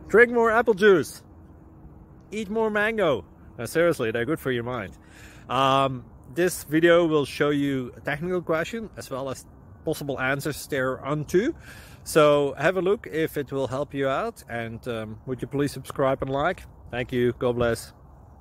Drink more apple juice. Eat more mango. Now, seriously, they're good for your mind. This video will show you a technical question as well as possible answers thereunto. So have a look if it will help you out, and would you please subscribe and like? Thank you. God bless.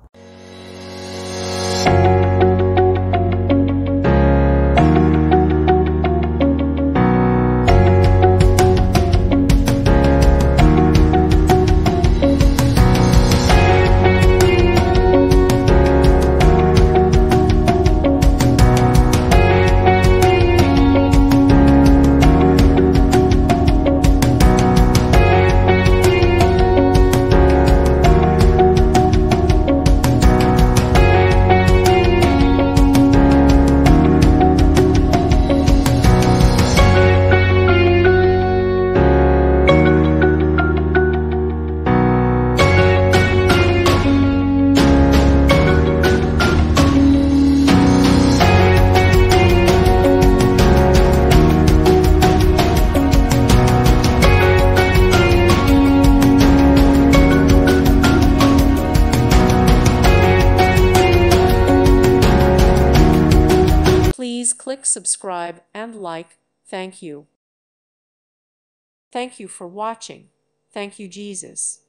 Please click subscribe and like. Thank you. Thank you for watching. Thank you, Jesus.